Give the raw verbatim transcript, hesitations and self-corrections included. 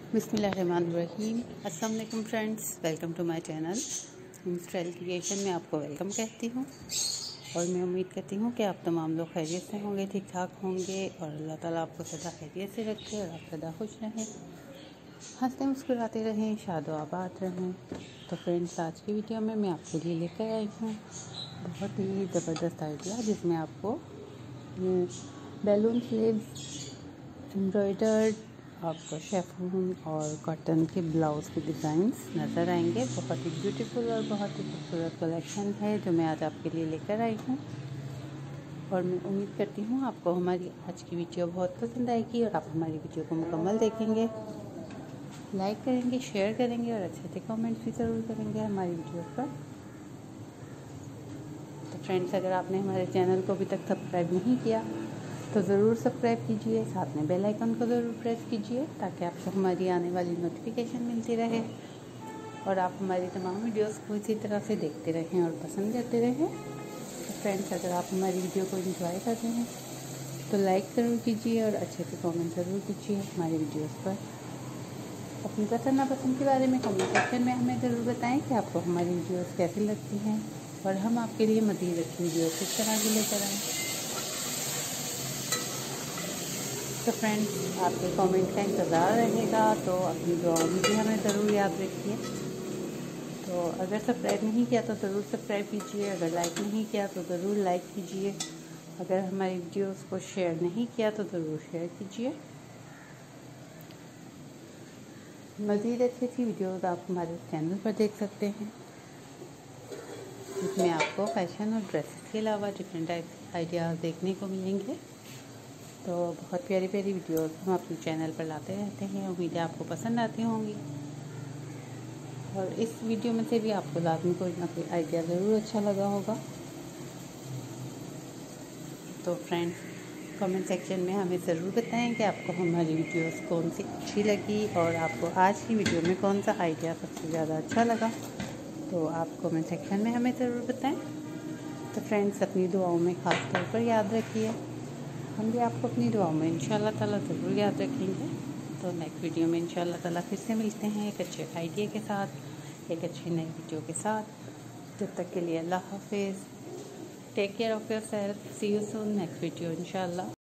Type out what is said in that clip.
बिस्मिल्लाहिर्रहमानिर्रहीम। अस्सलाम वालेकुम friends, welcome to my channel home style creation में आपको वेलकम कहती हूँ। और मैं उम्मीद करती हूँ कि आप तमाम लोग खैरियत से होंगे, ठीक ठाक होंगे और अल्लाह ताला आपको सदा खैरियत से रखे और आप सदा खुश रहें, हंसते मुस्कुराते रहें, शादो आबाद रहें। तो फ्रेंड्स, आज की वीडियो में मैं आपके लिए लेकर आई हूँ बहुत ही ज़बरदस्त आइडिया, जिसमें आपको बैलून स्लीव्स, एम्ब्रॉयडर्ड, आपको शेफून और कॉटन के ब्लाउज़ के डिज़ाइंस नज़र आएंगे। बहुत ही ब्यूटीफुल और बहुत ही खूबसूरत कलेक्शन है जो मैं आज आपके लिए लेकर आई हूँ। और मैं उम्मीद करती हूँ आपको हमारी आज की वीडियो बहुत पसंद आएगी और आप हमारी वीडियो को मुकम्मल देखेंगे, लाइक करेंगे, शेयर करेंगे और अच्छे अच्छे कमेंट्स भी ज़रूर करेंगे हमारी वीडियो पर। तो फ्रेंड्स, अगर आपने हमारे चैनल को अभी तक सब्सक्राइब नहीं किया तो ज़रूर सब्सक्राइब कीजिए, साथ में बेल आइकन को ज़रूर प्रेस कीजिए ताकि आपको हमारी आने वाली नोटिफिकेशन मिलती रहे और आप हमारी तमाम वीडियोस को इसी तरह से देखते रहें और पसंद करते रहें। तो फ्रेंड्स, अगर आप हमारी वीडियो को एंजॉय कर रहे हैं तो लाइक ज़रूर कीजिए और अच्छे से कमेंट ज़रूर कीजिए हमारी वीडियोस पर। अपनी पसंद नापसंद के बारे में कमेंट सेक्शन में हमें ज़रूर बताएं कि आपको हमारी वीडियोस कैसी लगती हैं और हम आपके लिए मज़ीद अच्छी वीडियोस किस तरह की लेकर आएँ। तो फ्रेंड्स, आपके कमेंट का इंतज़ार रहेगा, तो अपनी दुआओं में भी हमें ज़रूर याद रखिए। तो अगर सब्सक्राइब नहीं किया तो ज़रूर सब्सक्राइब कीजिए, अगर लाइक नहीं किया तो ज़रूर लाइक कीजिए, अगर हमारी वीडियोस को शेयर नहीं किया तो ज़रूर शेयर कीजिए। मज़ीद अच्छी अच्छी वीडियोस आप हमारे चैनल पर देख सकते हैं, जिसमें आपको फैशन और ड्रेसेस के अलावा डिफरेंट टाइप के आइडियाज़ देखने को मिलेंगे। तो बहुत प्यारी प्यारी वीडियोस हम अपने चैनल पर लाते रहते हैं, उम्मीद है आपको पसंद आती होंगी। और इस वीडियो में से भी आपको लाजमी कोई ना कोई आइडिया ज़रूर अच्छा लगा होगा। तो फ्रेंड्स, कमेंट सेक्शन में हमें ज़रूर बताएं कि आपको हमारी वीडियोस कौन सी अच्छी लगी और आपको आज की वीडियो में कौन सा आइडिया सबसे ज़्यादा अच्छा लगा। तो आप कमेंट सेक्शन में हमें ज़रूर बताएं। तो फ्रेंड्स, अपनी दुआओं में ख़ास तौर पर याद रखिए, हम भी आपको अपनी दुआओं में इंशाल्लाह ताला ज़रूर याद रखेंगे। तो नेक्स्ट वीडियो में इंशाल्लाह ताला फिर से मिलते हैं एक अच्छे आइडिया के साथ, एक अच्छी नई वीडियो के साथ। जब तक के लिए अल्लाह हाफिज़, take care of yourself, see you soon next video इंशाल्लाह।